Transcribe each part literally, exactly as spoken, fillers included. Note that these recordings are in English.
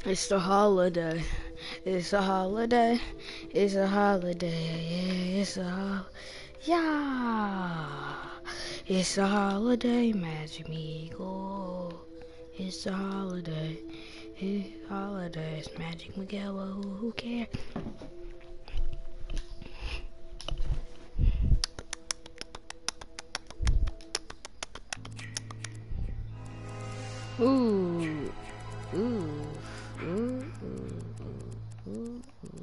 It's the holiday. It's a holiday. It's a holiday. Yeah, it's a holiday. Yeah. It's a holiday, Magic Miguel. It's a holiday. It's a holiday. It's Magic Miguel. Well, who, who cares? Ooh. Ooh. Ooh. Ooh. Ooh. Ooh.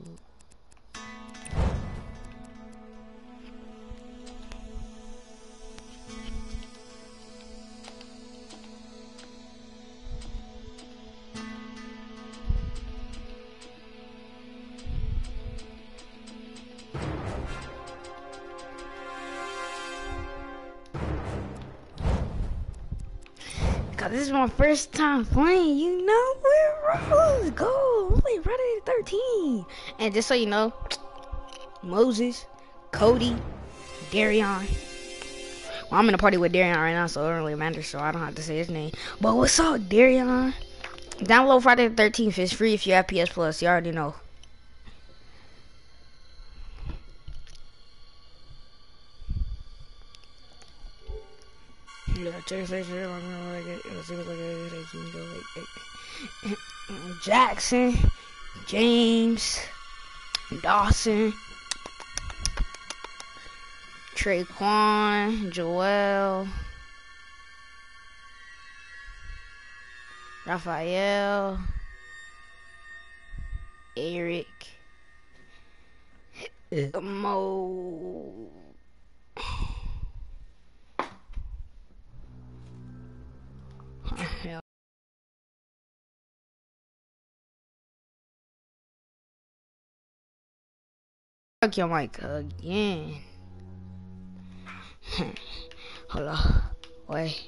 Cause this is my first time playing, you know, let's go. I'm playing Friday the thirteenth. And just so you know, Moses, Cody, Darion. Well, I'm in a party with Darion right now, so it don't really matter, so I don't have to say his name. But what's up, Darion? Download Friday the thirteenth. It's free if you have P S Plus. You already know. Jackson, James, Dawson, Traquan, Joel, Raphael, Eric, Mo. Hell. Fuck your mic again. Hold on. Wait.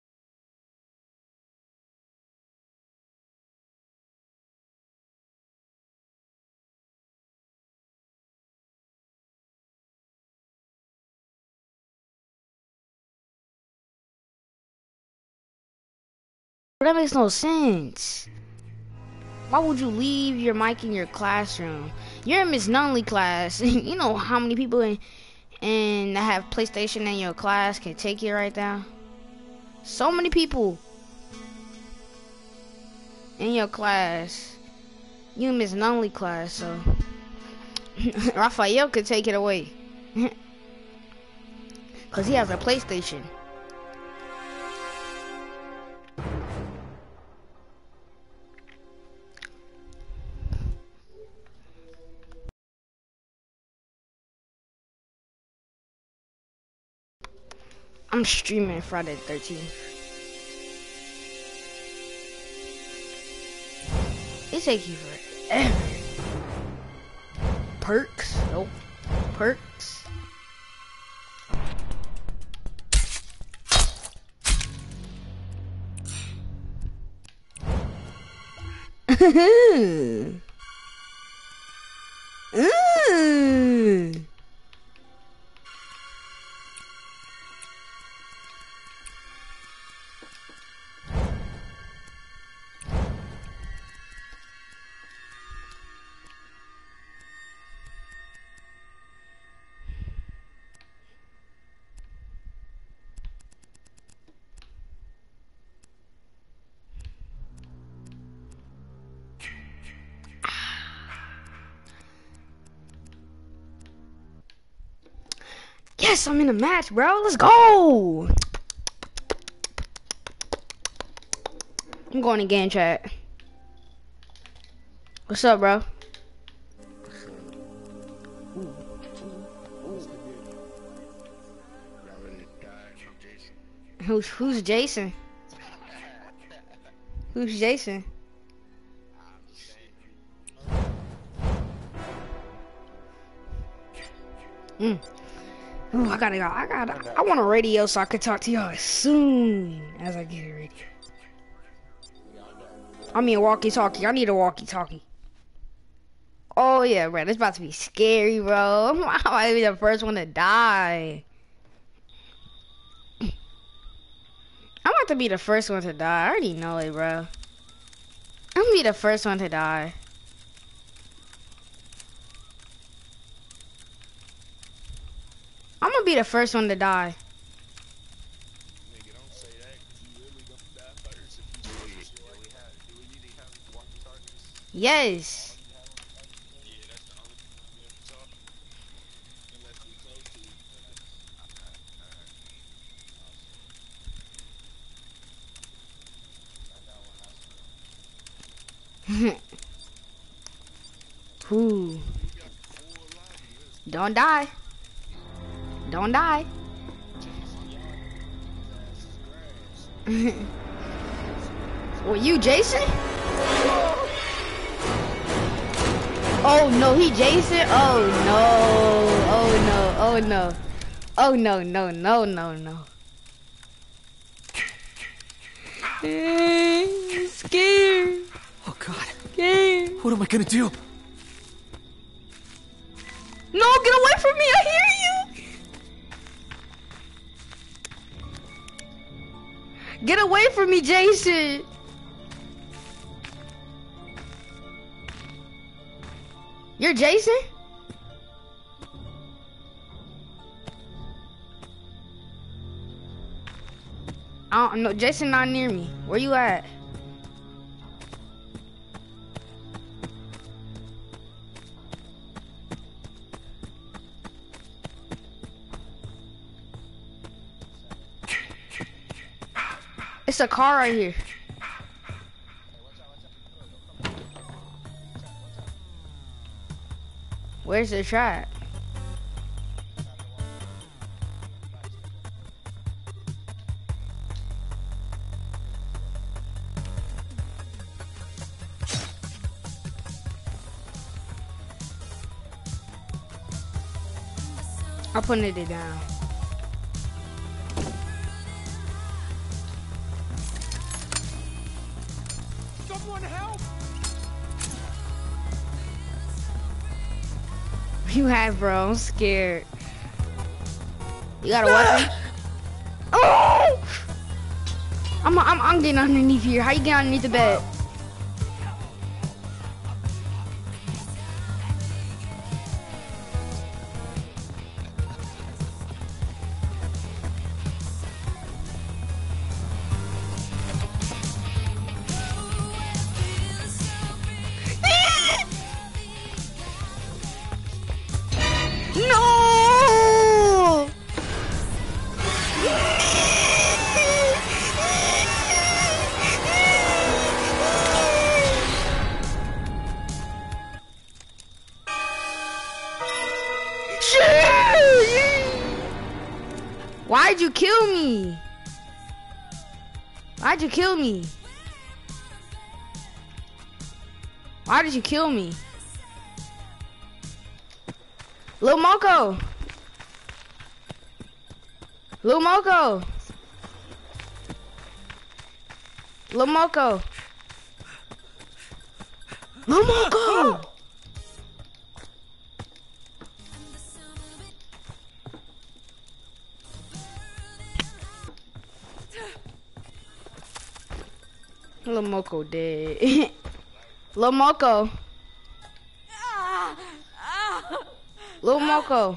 That makes no sense. Why would you leave your mic in your classroom? You're in Miss Nunley class. You know how many people in, in that have PlayStation in your class can take it right now? So many people in your class. You in Miss Nunley class, so Raphael could take it away. Cause he has a PlayStation. I'm streaming Friday the thirteenth. It takes you forever. Perks? Nope. Perks? Mm. Yes, I'm in a match, bro. Let's go. I'm going to game chat. What's up, bro? Who's who's Jason? Who's Jason? Mm. Ooh, I gotta go. I gotta. I want a radio so I can talk to y'all as soon as I get a radio. I mean, a walkie-talkie. I need a walkie-talkie. Oh yeah, bro. This about to be scary, bro. I might be the first one to die. I'm about to be the first one to die. I already know it, bro. I'm be the first one to die. I'm gonna be the first one to die. Nigga, don't say that, 'cause you really gonna die first if you do it. Do we have, do we need to have walkie-talkies? Yes. Yeah, that's the only thing I'm able to talk. Unless we close to each other. Okay, alright. Who? Don't die. Don't die. Were you Jason? Oh no, he Jason? Oh no. Oh no. Oh no. Oh no, no, no, no, no. I'm scared. Oh God. Scared. What am I gonna do? No, get away from me, I hear you! Get away from me, Jason! You're Jason? I don't know, Jason not near me. Where you at? It's a car right here. Where's the trap? I'm putting it down. Someone help! You have, bro. I'm scared. You got a weapon? Oh! I'm, I'm, I'm getting underneath here. How you get underneath the bed? No! Why'd you kill me? Why'd you kill me? Why did you kill me? Lil Moco! Lil Moco! Lil Moco! Lil Moco! Lil Moco dead. Lil Moco. Lil Moco.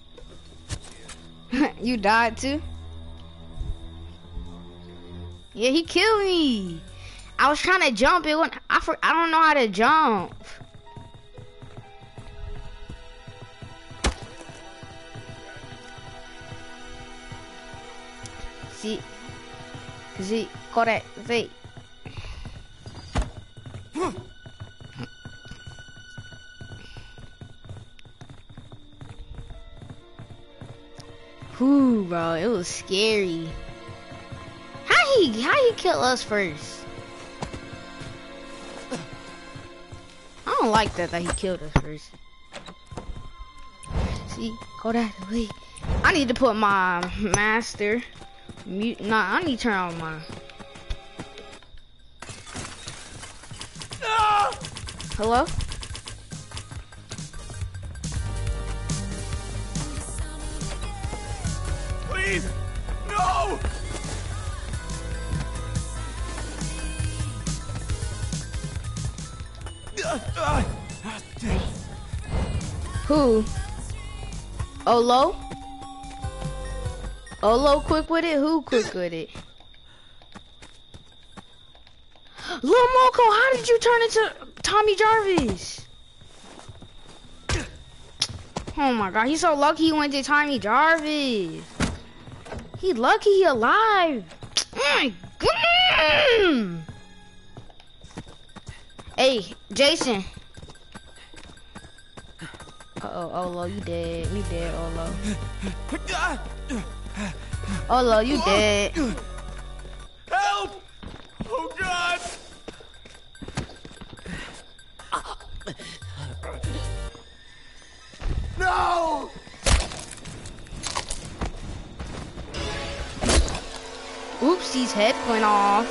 You died too? Yeah, he killed me. I was trying to jump. It went, I, for, I don't know how to jump. See, see, correct, see. Whew, bro, it was scary. How he, how he kill us first? I don't like that that he killed us first. See, go that way. I need to put my master mute. Nah, I need to turn on my. Hello? Please! No! Who? Olo? Olo quick with it? Who quick with it? Lil Moco, how did you turn into Tommy Jarvis? Oh my god, he's so lucky he went to Tommy Jarvis. He lucky he alive. Oh my god. Hey, Jason. Uh-oh, Olo, you dead. You dead, Olo. Olo, you dead. Help! Oh God! No! Oops, his head went off.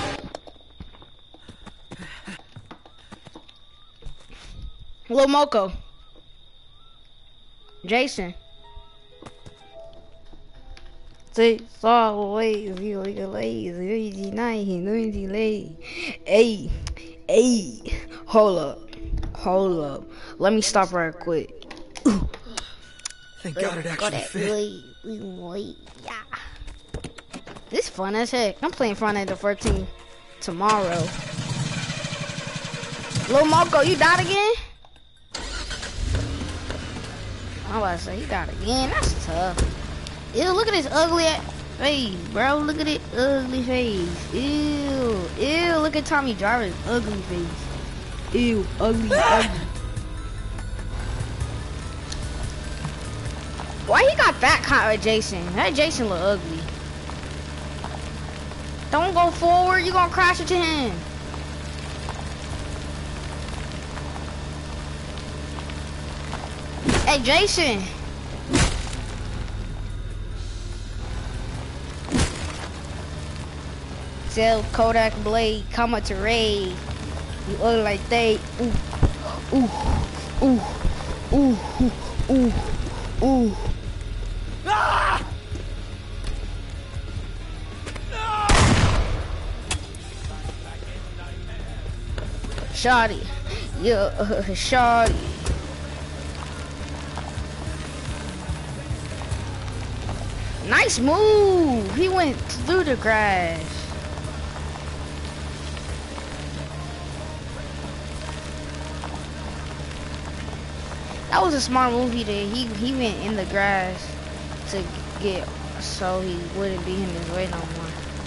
Lil Moco. Jason. Say, saw ways, you like a lazy, lazy night, lazy late. Hey, hey, hold up, hold up. Let me stop right quick. Thank God it actually fit. Yeah. This fun as heck. I'm playing Friday the thirteenth tomorrow. Lil Moco, you died again? I'm about to say, you died again. That's tough. Ew, look at this ugly face, bro. Look at it ugly face. Ew, ew, look at Tommy Jarvis' ugly face. Ew, ugly, ugly. Why he got that kind of Jason? That Jason look ugly. Don't go forward, you gonna crash into him. Hey, Jason. Tell Kodak Blade, come up to raid. You look like they. Ooh, ooh, ooh, ooh, ooh, ooh, ooh. Ah! Shawty, yeah, uh, shawty. Nice move. He went through the grass. That was a smart move he did. He he went in the grass to get so he wouldn't be in his way no more.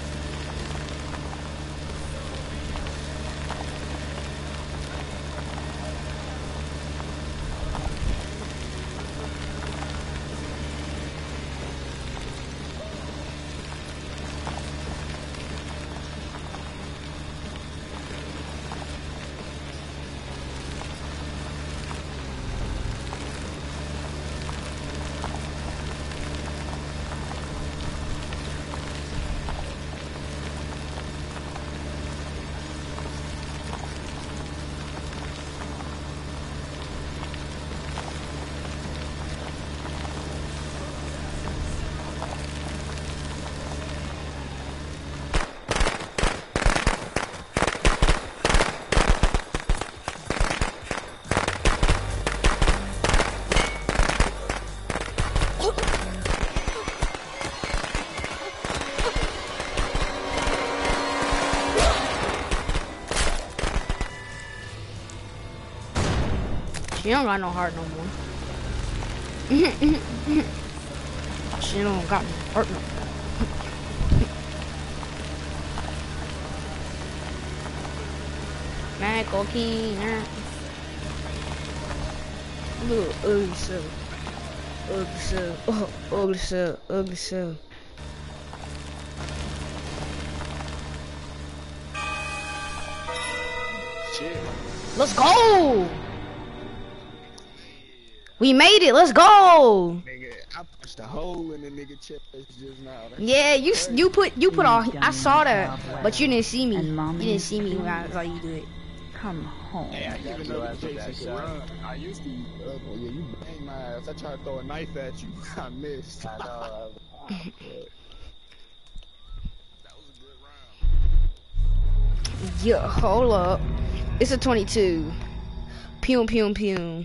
She don't got no heart no more. She don't got no heart no more. Man, cocaine. Little ugly self. Ugly self. Oh, ugly self. Ugly self. Shit. Let's go! We made it. Let's go. Nigga, I punched a hole in the nigga chest just now. That's Yeah, you crazy. you put you put all. I saw that, but you didn't see me. You didn't see me when I saw you do it. Come home. Hey, I didn't even know that Jason could run. I used to use the other one. Yeah, you banged my ass. I tried to throw a knife at you. I missed. I know. That was a good round. Yeah, hold up. It's a twenty-two. Pew pew pew.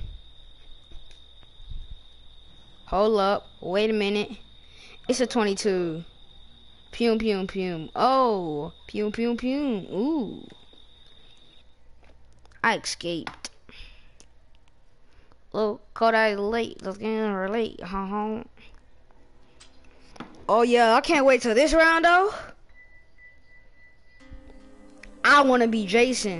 Hold up. Wait a minute. It's a twenty-two. Pew pew pew. Oh. Pew pew pew. Ooh. I escaped. Look, Kodak late. Let's get in relate. Ha ha. Oh yeah, I can't wait till this round though. I wanna be Jason.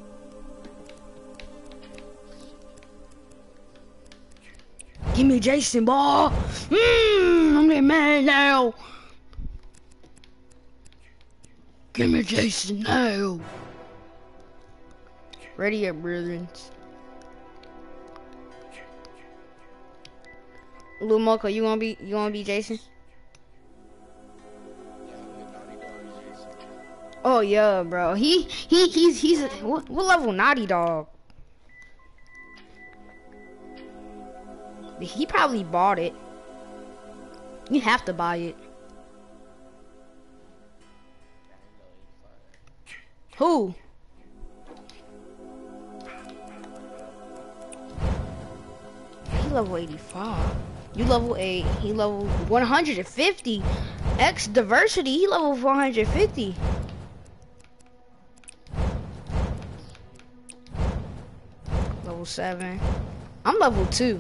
Give me Jason, ball. Mmm, I'm getting mad now. Give me Jason now. Ready up, brethren. Lil Mocha, you wanna be you wanna be Jason? Oh yeah, bro. He he he's he's a, what, what level Naughty Dog? He probably bought it. You have to buy it. Who? He level eighty-five. You level eight. He level one hundred fifty. X diversity. He level one hundred fifty. Level seven. I'm level two.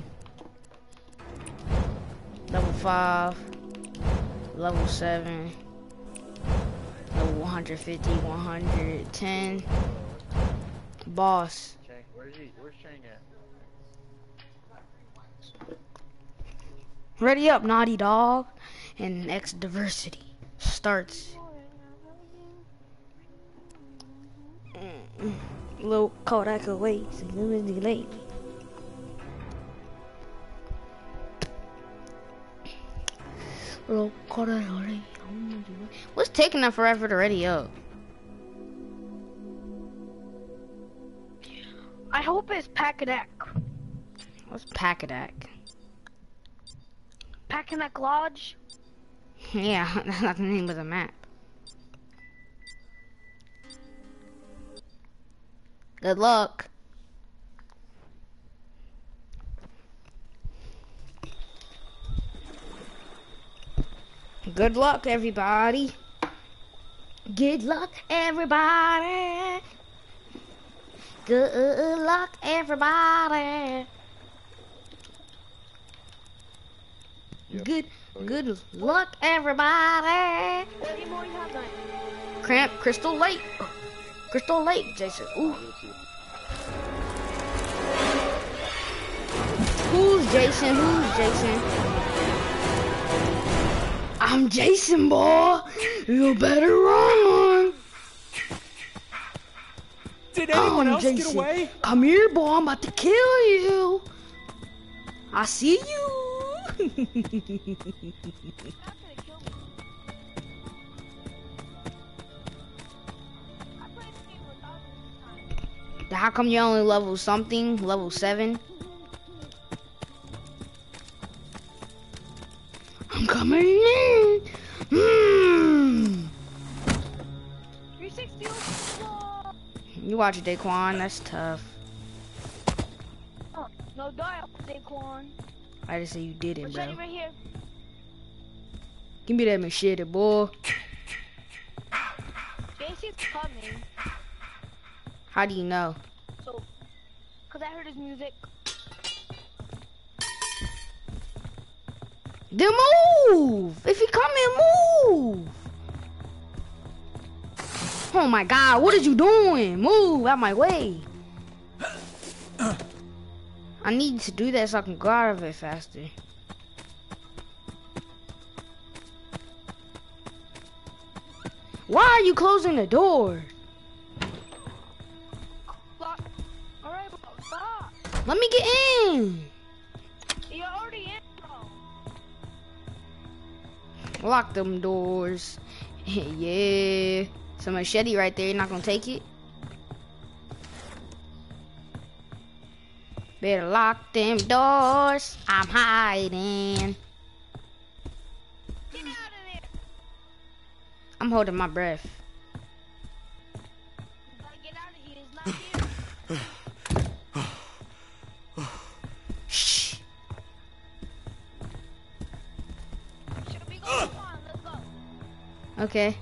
Level five. Level seven. Level one hundred fifty. one hundred ten. Boss. Where's he? Where's Chang at? Ready up, Naughty Dog, and X diversity starts. Mm-mm. Little Kodak away, so literally late. Little Kodak away. What's taking that forever to ready up? I hope it's Packadak. What's Packadak? Packadak Lodge. Yeah, that's not the name of the map. Good luck. Good luck, everybody. Good luck, everybody. Good luck, everybody. Yep. Good, Oh, yeah. good luck, everybody. What game always have that? Cramp, Crystal Lake. Oh, Crystal Lake, Jason. Ooh. Who's Jason? Who's Jason? I'm Jason, boy. You better run. Did anyone I'm else Jason. get away? Come here, boy. I'm about to kill you. I see you. Not gonna kill me. I played this game a thousand times. How come you only level something? Level seven? I'm coming in. Mm. three sixty. Whoa. You watch Daquan. That's tough. Oh, no dial, Daquan. I just say you did it, bro. Machete right here. Give me that machete, boy. J C's coming. How do you know? So, cause I heard his music. Then move! If he come in, move! Oh my god, what are you doing? Move out my way. I need to do that so I can go out of it faster. Why are you closing the door? Stop. Alright, bro, stop. Let me get in. You're already in, bro. Lock them doors. Yeah. Some machete right there. You're not gonna take it? Better lock them doors. I'm hiding. Get out of there. I'm holding my breath. You gotta get out of here. It's not here. Okay.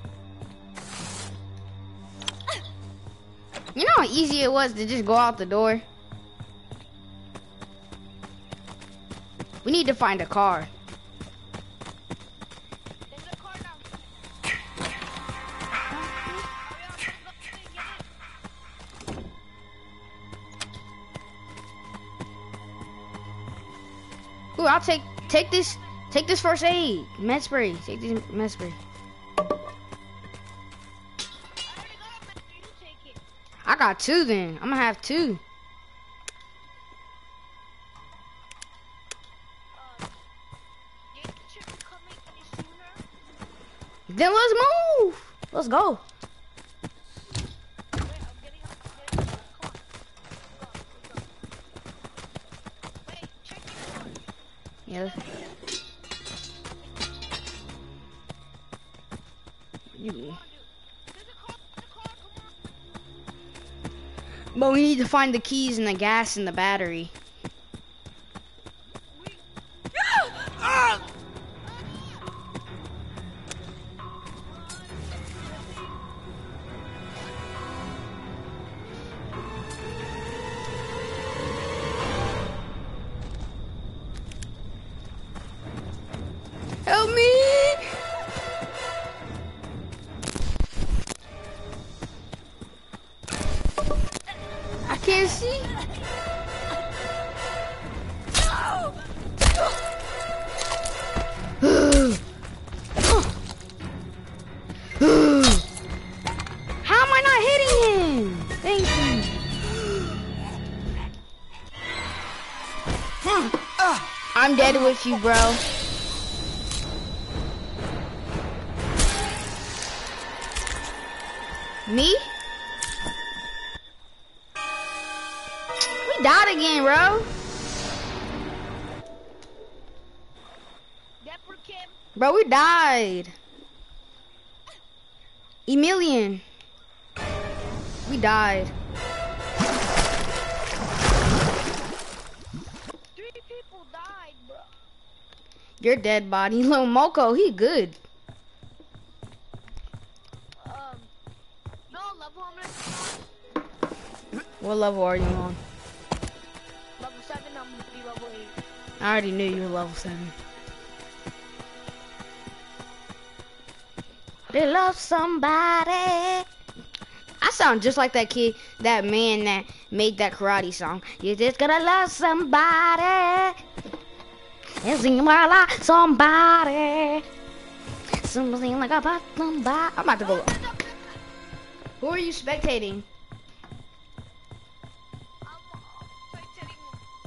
You know how easy it was to just go out the door? We need to find a car. There's a car now. Ooh, I'll take take this take this first aid. Med spray. Take this med spray. I got two then. I'm gonna have two. Then let's move. Let's go. Yeah. You. But we need to find the keys and the gas and the battery. Help me! I can't see. How am I not hitting him? Thank you. I'm dead with you, bro. Me? We died again, bro. Bro, we died. Emilian. We died. Three people died, bro. Your dead body. Lil Moko, he good. Um, no level I'm gonna What level are you on? level seven, I'm gonna be level eight. I already knew you were level seven. They love somebody. I sound just like that kid, that man that made that karate song. You just gotta love somebody. You sing about somebody. Something like about somebody. I'm about to go. Who are you spectating? I'm spectating.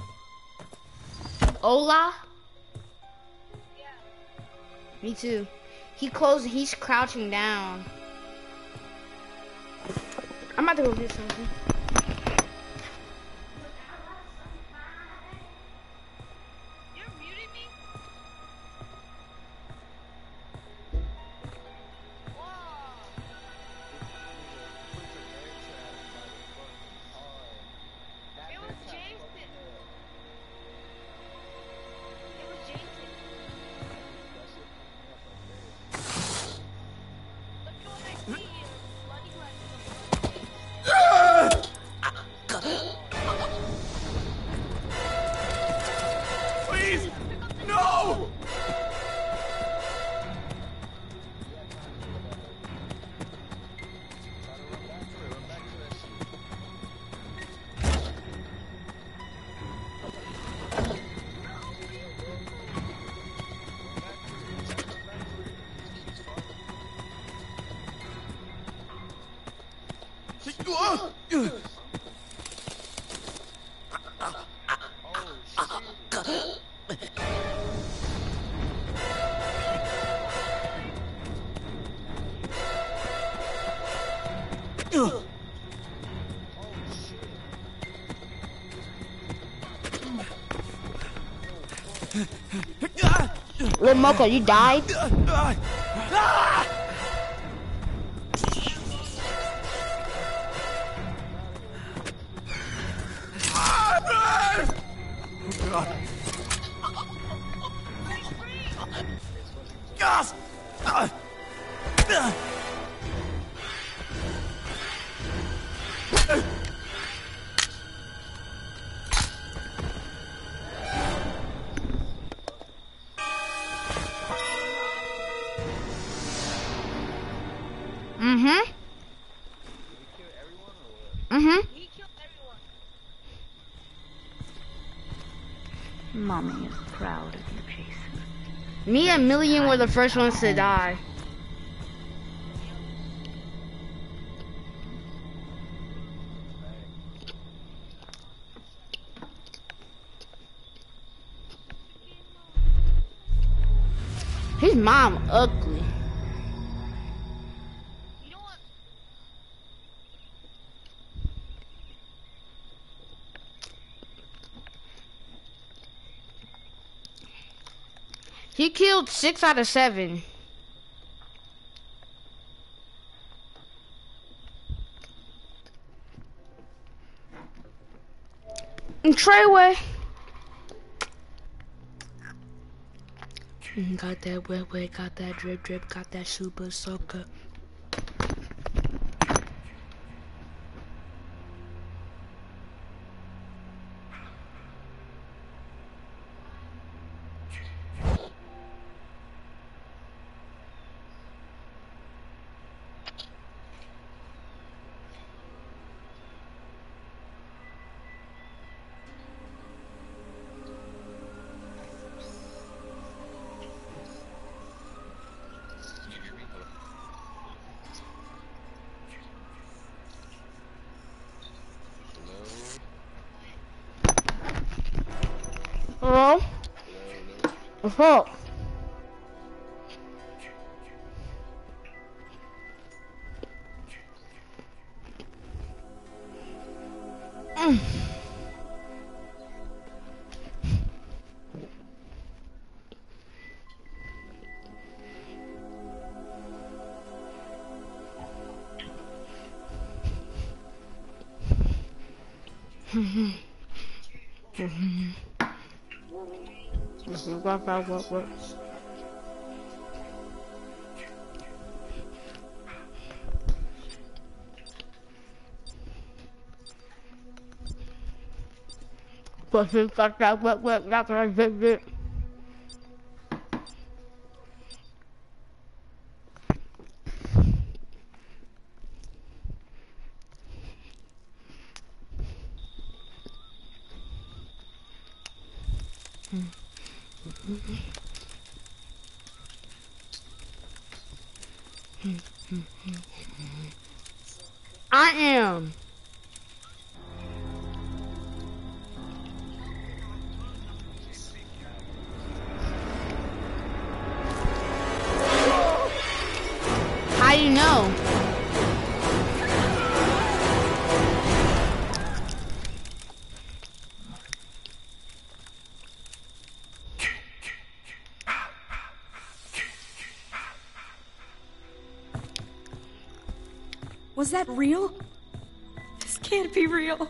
Ola? Yeah. Me too. He closed, he's crouching down. I'm about to go get something. You're muting me? Whoa. It was Jason. It was Jason. Look what I see. Bloody Please! No! Lil Moko, you died? Gas! Mm-hmm. Did we kill everyone or what? Mm-hmm. He killed everyone. Mommy is proud of you, Jason. Me and Million were the first ones to die. His mom ugly. You know what? He killed six out of seven. And Treyway. Got that wet wet, got that drip drip, got that super soaker. Can you hear me? Hello? Hello? Hello? Hello? What's up? Mm. What, what, what, what? But it's like that, what, what, that's what I did. I am. How you know? Was that real? This can't be real.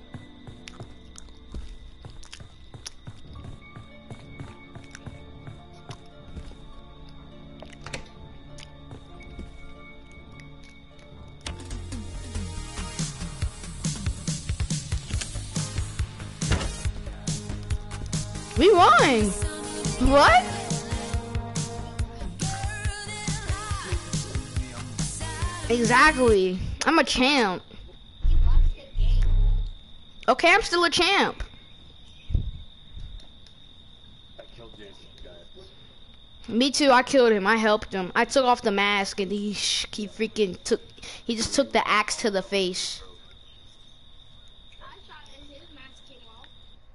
We won. What? Exactly. I'm a champ. Okay, I'm still a champ. I killed Jason, guys. Me too. I killed him. I helped him. I took off the mask and he sh he freaking took. He just took the axe to the face. I shot and his mask came off.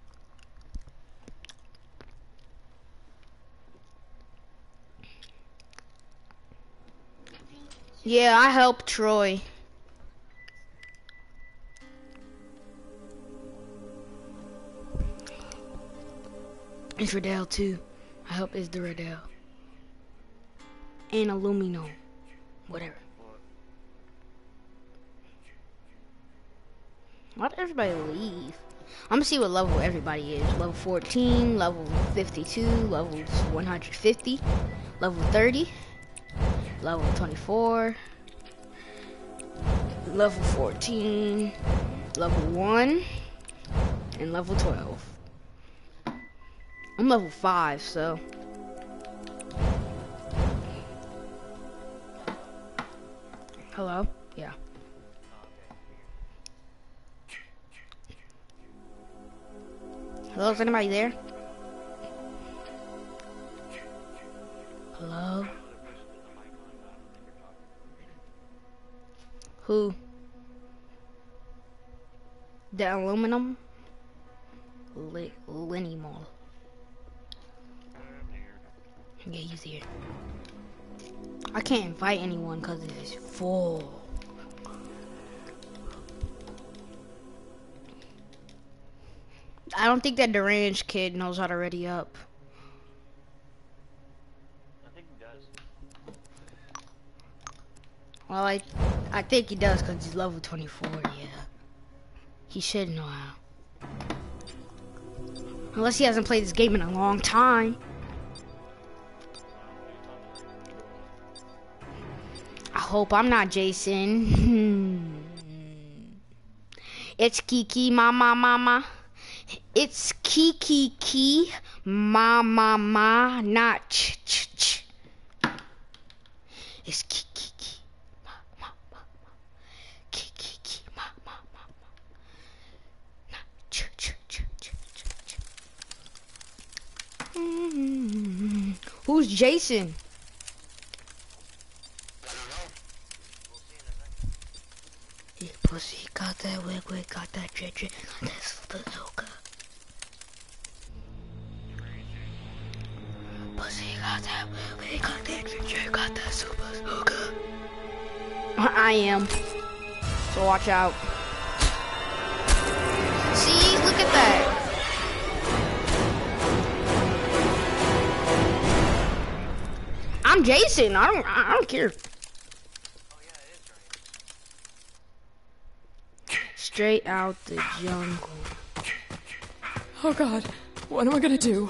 Yeah, I helped Troy. It's Riddell too. I hope it's the Riddell. And Illumino. Whatever. Why did everybody leave? I'm gonna see what level everybody is. Level fourteen, level fifty-two, level one hundred fifty, level thirty, level twenty-four, level fourteen, level one, and level twelve. I'm level five, so. Hello? Yeah. Hello, is anybody there? Hello? Who? The aluminum? Li Lenny Mall. Yeah, he's here. I can't invite anyone because it is full. I don't think that deranged kid knows how to ready up. I think he does. Well, I, I think he does because he's level twenty-four, yeah. He should know how. Unless he hasn't played this game in a long time. I hope I'm not Jason. It's Kiki, mama, mama. It's Kiki, Kiki, ma, ma, ma, not ch, ch, ch. It's Kiki, Kiki, ma, ma, ma, ma. Kiki, Kiki, ma, ma, ma, ma. Not ch, ch, ch, ch, ch, ch. Mm-hmm. Who's Jason? Yeah, pussy got that wig, wig got that drip, drip, got that super soaker. Pussy got that wig, wig got that drip, drip, got that super soaker. I am. So watch out. See, look at that. I'm Jason. I don't. I don't care. Straight out the jungle. Oh God, what am I gonna do?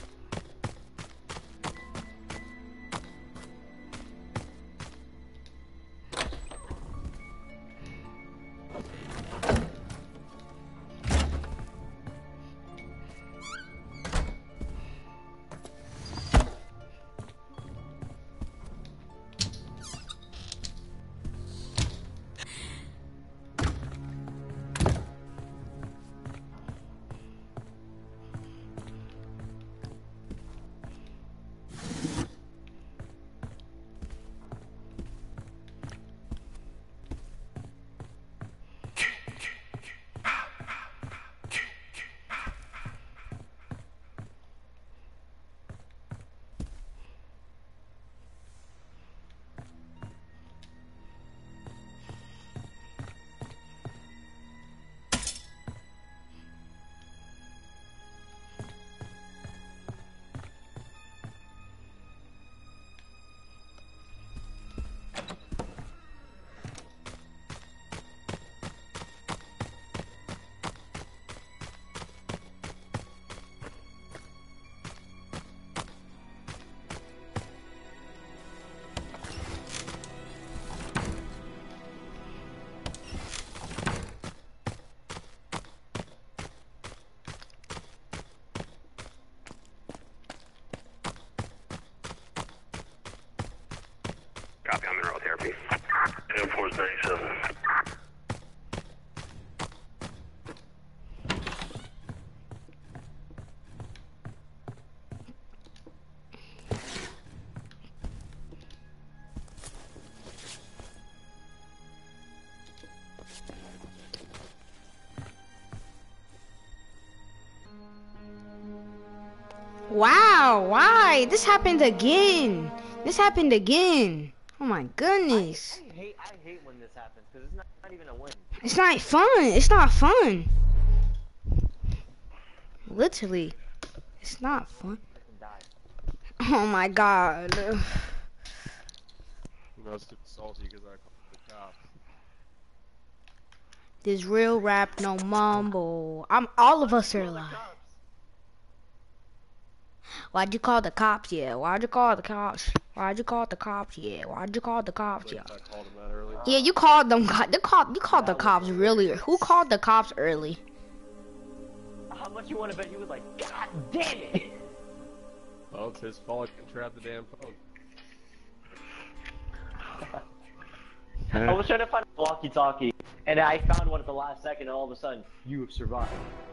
Copy on mineral therapy. ten four ninety-seven. Wow, why? This happened again. This happened again. Oh my goodness. I, I hate I hate when this happens because it's not, not even a win. It's not fun. It's not fun. Literally. It's not fun. Oh my god. You must have salty because I called the cops. This real rap, no mumble. I'm all of us are alive. Why'd you call the cops? Yeah, why'd you call the cops? Why'd you call the cops? Yeah. Why'd you call the cops? Yeah. I called him out early. Yeah, you called them. They called. You called the cops really. Who called the cops early? How much you want to bet he was like, God damn it! Well, it's his fault. He trapped the damn phone. I was trying to find a walkie-talkie, and I found one at the last second, and all of a sudden, you have survived.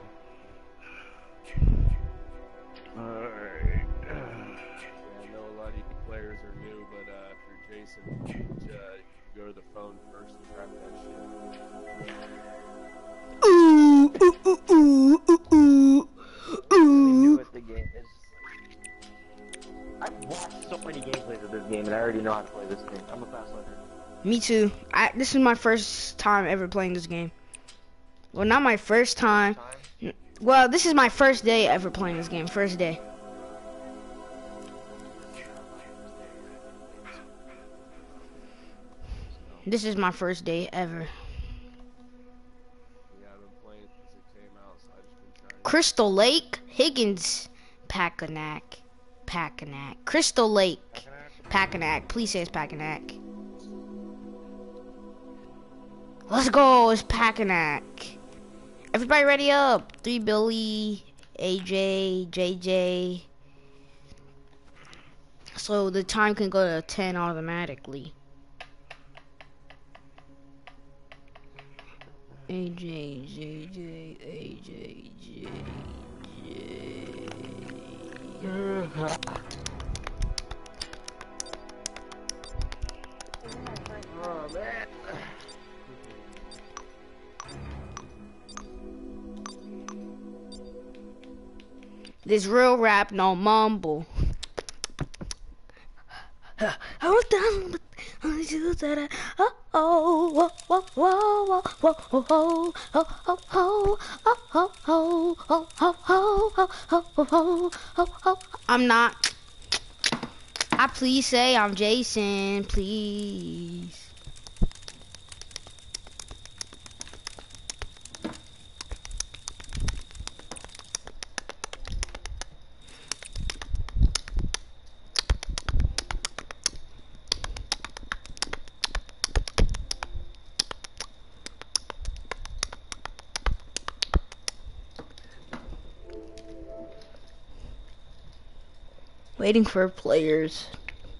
Alright. Yeah, I know a lot of you players are new, but uh, if you're Jason, uh, you go to the phone first and trap that shit. Ooh, ooh, ooh, ooh, ooh, ooh. New at the game. It's... I've watched so many gameplays of this game, and I already know how to play this game. I'm a fast learner. Me too. I this is my first time ever playing this game. Well, not my first time. Well, this is my first day ever playing this game. First day. This is my first day ever. Yeah, I've been playing since it came out, so I just been trying. Crystal Lake, Higgins, Packanack, Packanack, Crystal Lake, Packanack. Please say it's Packanack. Let's go, it's Packanack. Everybody ready up. Three Billy, A J, J J. So the time can go to ten automatically. A J, J J, A J, J J. Oh, man. This real rap, no mumble. I was down with oh oh oh oh oh oh oh oh oh oh oh oh oh oh oh oh. I'm not. I please say I'm Jason, please. Waiting for players.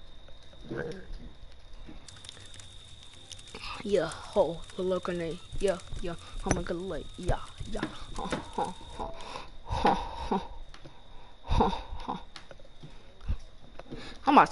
Yeah, ho, look on it. Yeah, yeah, oh my god, like, yeah, yeah, ha, ha, ha, ha, ha, ha, ha. I'm about